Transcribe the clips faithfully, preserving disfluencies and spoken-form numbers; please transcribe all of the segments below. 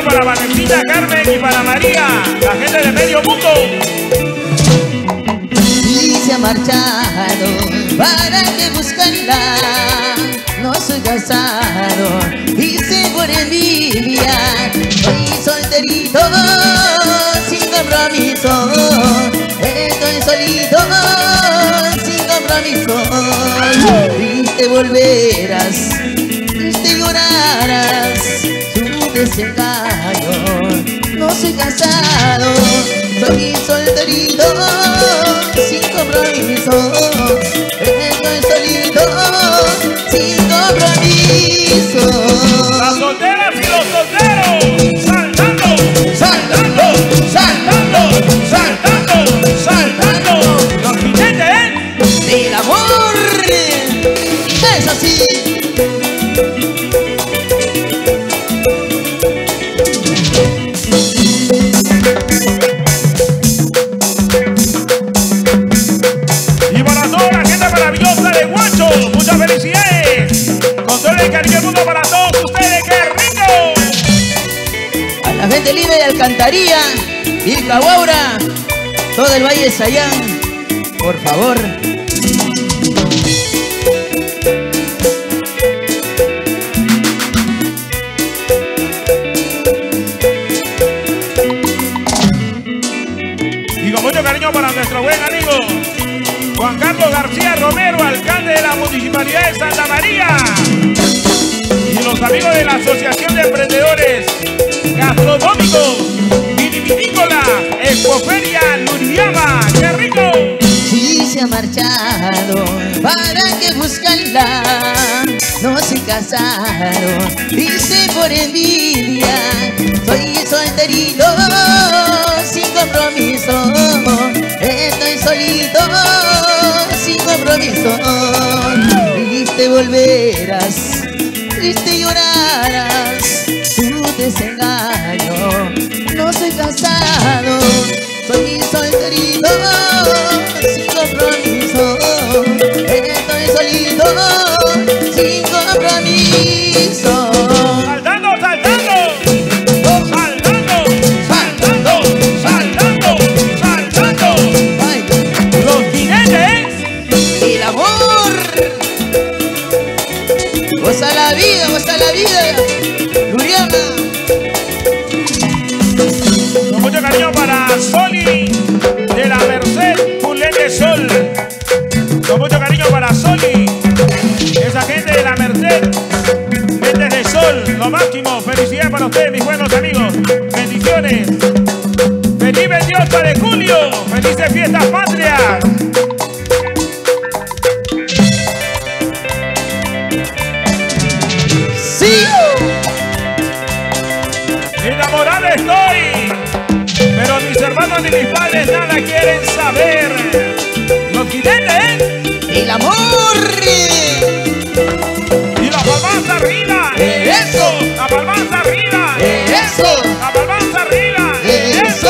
para Valentina, Carmen y para María, la gente de medio mundo. Y se ha marchado, ¿para qué buscarla? No soy casado, hice por envidia. Soy solterito, sin compromiso. Estoy solito, sin compromiso. Triste volverás, triste llorarás tu desengaño. No soy casado, soy solterito, sin compromiso. Estoy solito, sin compromiso. Las solteras y los solteros, saltando, saltando, saltando, saltando, saltando. Los jinetes del amor es así. Y para toda la gente maravillosa de Huacho, muchas felicidades. Con todo el cariño del mundo para todos ustedes, ¡qué rico! A la gente libre de Alcantarilla y Cahuaura, todo el Valle de Sayán, por favor. Y con mucho cariño para nuestro buen amigo Juan Carlos García Romero, alcalde de la Municipalidad de Santa María. Y los amigos de la Asociación de Emprendedores Gastronómicos Vitivinícola Expoferia Luriama. ¡Qué rico! Si se ha marchado, ¿para qué buscarla? No soy casado, hice por envidia. Soy solterito, sin compromiso. Estoy solito, sin compromiso. Triste volverás, triste llorarás tu desengaño. No soy casado, soy solterito, sin compromiso. Estoy solito, sin compromiso. Saltando, saltando, saltando, saltando, saltando, saltando. Ay, Los jinetes. el amor. Goza la vida, goza la vida, Luriana. Con mucho cariño para Soli de la Merced Pulén de Sol. Con mucho cariño para Soli, esa gente de la Merced Mentes de Sol. Lo máximo, felicidades para ustedes, mis buenos amigos. Bendiciones. Feliz veintiocho de julio. Felices fiestas patrias. Sí. Enamorado estoy, pero mis hermanos ni mis padres nada quieren saber. Los jinetes El amor. y la palmas arriba. Eso. La palmas arriba. Eso. La palmas arriba. Eso.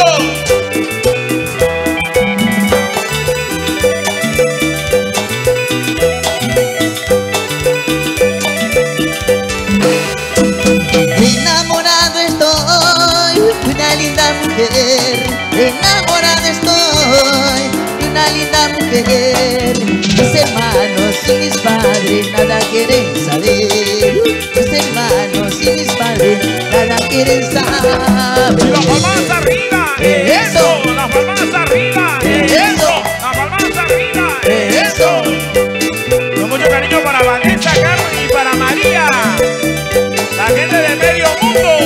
Enamorado estoy de una linda mujer. Enamorado estoy de una linda mujer. Mis hermanos y mis padres nada quieren saber. Mis hermanos y mis padres nada quieren Y saber. las palmas arriba. Eso. Las palmas arriba. Eso. Las palmas arriba. Eso. Con mucho cariño para Vanessa, Carmen y para María, la gente de medio mundo,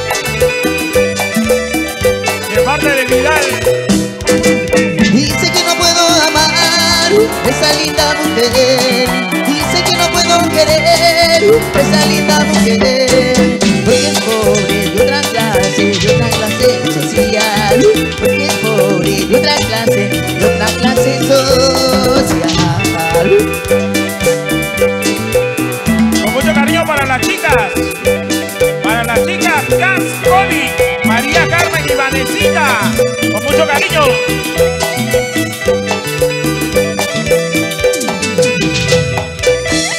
de parte de Vidal. Dice que no puedo amar esa linda mujer. Dice que no puedo querer esa linda mujer. Porque es pobre de otra clase, de otra clase social. Porque es pobre de otra clase, de otra clase social. Con mucho cariño para las chicas, para las chicas Cas, Coli, María, Carmen y Vanesita. Con mucho cariño.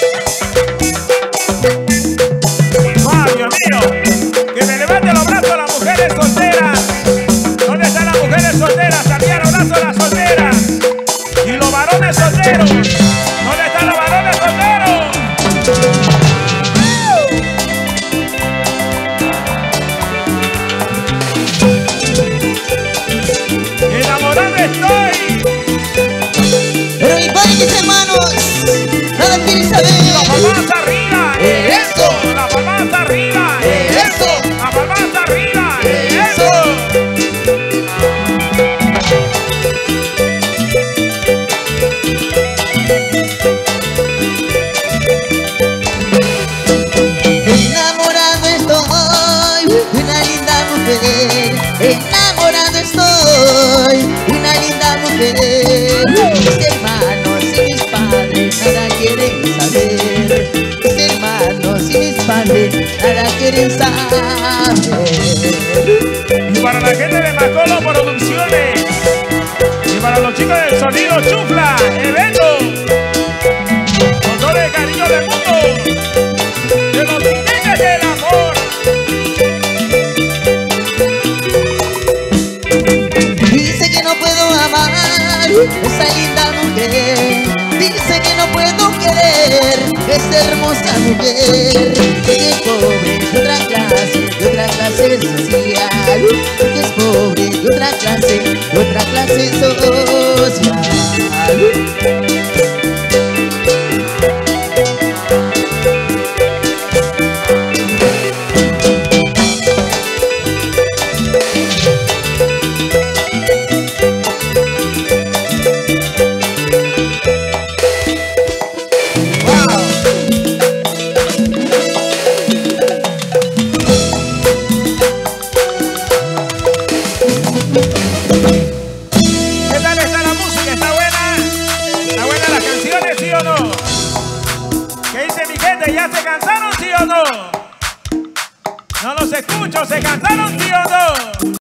¡Ah, Dios mío! ¡Que me levante los brazos a la estoy. Pero mi padre y mis hermanos nada quieren La saber. palma hasta arriba. Eso. La palma hasta arriba. Eso. La palma hasta arriba. Eso. Enamorado estoy de una linda mujer. Enamorado estoy de una linda mujer. Mis hermanos y mis padres nada quieren saber. Mis hermanos y mis padres nada quieren saber. Y para la gente de Macolo Producciones. Y para los chicos del sonido Chufla, evento. Con todo el cariño del mundo. De los jinetes del amor. Dice que no puedo amar esa linda mujer. Dice que no puedo querer esa hermosa mujer. Que es pobre de otra clase, de otra clase social. Que es pobre de otra clase, de otra clase social. ¿Qué tal está la música? ¿Está buena? ¿Está buena las canciones, sí o no? ¿Qué dice mi gente? ¿Ya se cansaron, sí o no? No los escucho, ¿se cansaron, sí o no?